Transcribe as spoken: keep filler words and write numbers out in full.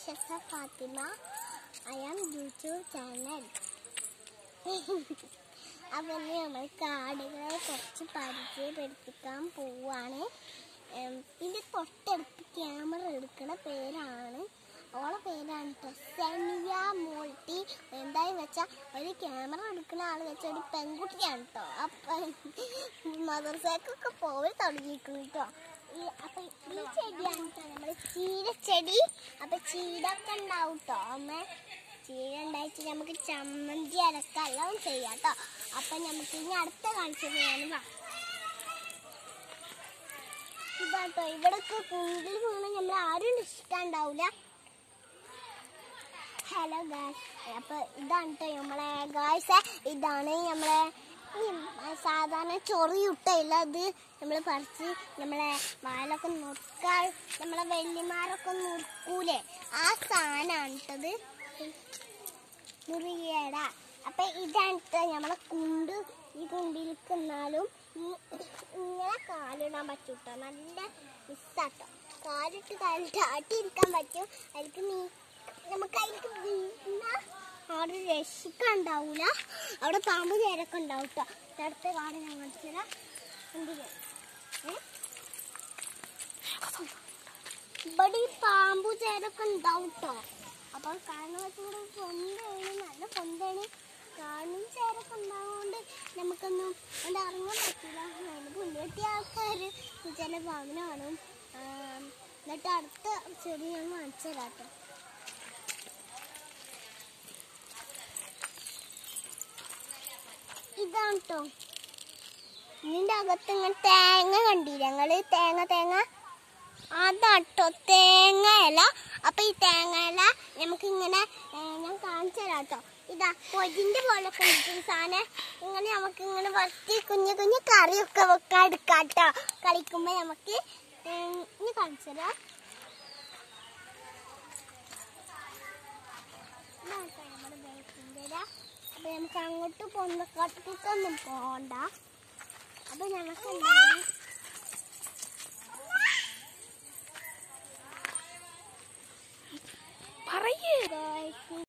Shasa Fatima. I am YouTube channel. അപ്പോൾ നമ്മൾ കാടുകളെ കുറച്ച് പരിചയപ്പെടുത്തിക്കാൻ പോവാണ്. ഇതിൻ്റെ തൊട്ടടുത്ത് ക്യാമറ എടുക്കുന്ന പേരാണ്, ഓളെ പേരാണ് കേട്ടോ സെനിയ മോൾട്ടി. എന്താണെന്ന് വെച്ചാൽ ഒരു ക്യാമറ എടുക്കുന്ന ആൾ വെച്ചാൽ ഒരു പെൺകുട്ടിയാണ് കേട്ടോ. അപ്പം മദർസക്കൊക്കെ പോയി തുടങ്ങിയിരിക്കുന്നു കേട്ടോ. ഈ അപ്പം ഈ ചെടിയാണ് കേട്ടോ നമ്മൾ ചീരച്ചെടി. അപ്പം ചീരൊക്കെ ഉണ്ടാവും കേട്ടോ. അമ്മ ചീര ഉണ്ടായിട്ട് നമുക്ക് ചമ്മന്തി അരക്കാം എല്ലാം ചെയ്യാം കേട്ടോ. അപ്പം നമുക്ക് ഇനി അടുത്ത കാണിച്ചു പോകാനും ഇതാട്ടോ. ഇവിടൊക്കെ കുണ്ടിൽ പോകുമ്പോൾ നമ്മൾ ആരും ഇഷ്ടമുണ്ടാവില്ല. ഹലോ ഗായ്സ്, അപ്പോൾ ഇതാണ് കേട്ടോ നമ്മളെ ഗായ്സ്. ഇതാണ് നമ്മളെ സാധാരണ ചൊറിയുട്ടയില്ല, അത് നമ്മൾ പറിച്ച് നമ്മളെ വാലൊക്കെ നുറുക്കാൻ നമ്മളെ വല്യമാരൊക്കെ നുറുക്കൂലേ, ആ സാധനമാണ് കേട്ടത് മുറിയേട. അപ്പം ഇതാണ് കേട്ടോ നമ്മളെ കുണ്ട്. ഈ കുണ്ടിലേക്ക് എന്നാലും ഇങ്ങനെ കാലിടാൻ പറ്റും കേട്ടോ. നല്ല മിസ്സാട്ടോ. കാലിട്ട് കാലിട്ട് ആട്ടിയിരിക്കാൻ പറ്റും. അതിലേക്ക് നീ നമുക്ക് അതിലേക്ക് വീണ അവിടെ രക്ഷിക്കാണ്ടാവൂല. അവിടെ പാമ്പ് ചേരൊക്കെ ഉണ്ടാവും കേട്ടോ. അടുത്ത കാട് ഞാൻ കാണിച്ചു തരാം. എന്തിനാ ഇവിടെ ഈ പാമ്പു ചേരൊക്കെ ഉണ്ടാവും കേട്ടോ. അപ്പോൾ കാരണവശൂടെ പൊന്താണ്, നല്ല പൊന്താണ്. കാണും ചേരൊക്കെ ഉണ്ടാവുകൊണ്ട് നമുക്കൊന്നും അവിടെ ഇറങ്ങാൻ പറ്റില്ല. അതിന് പുല്ലുകെട്ടിയ ആൾക്കാർ ചില പാമ്പിനെ കാണും. എന്നിട്ട് അടുത്ത ചെടി ഞാൻ കാണിച്ചു തരാം കേട്ടോ. ഇതാണ് കേട്ടോ. ഇതിൻ്റെ അകത്ത് ഇങ്ങനെ തേങ്ങ കണ്ടില്ല ഞങ്ങള്? തേങ്ങ തേങ്ങ അതാട്ടോ തേങ്ങ ഇല. അപ്പൊ ഈ തേങ്ങ ഇല നമുക്കിങ്ങനെ ഞാൻ കാണിച്ചു തരാം കേട്ടോ. ഇതാ പൊതിന്റെ പോലെ കൊണ്ടിട്ട് സാധനം ഇങ്ങനെ നമുക്ക് ഇങ്ങനെ വറുത്തി കുഞ്ഞു കുഞ്ഞു കറിയൊക്കെ വെക്കാൻ എടുക്കാം കേട്ടോ. കളിക്കുമ്പോ നമുക്ക് ഇനി കാണിച്ചു തരാം. ഇതാട്ടോ നമ്മുടെ ബേക്കിൻ്റെ ഇല. അപ്പൊ നമുക്ക് അങ്ങോട്ട് പൊന്തക്കാട്ടിക്കൊന്നും പോകണ്ട. അപ്പൊ ഞങ്ങൾക്ക്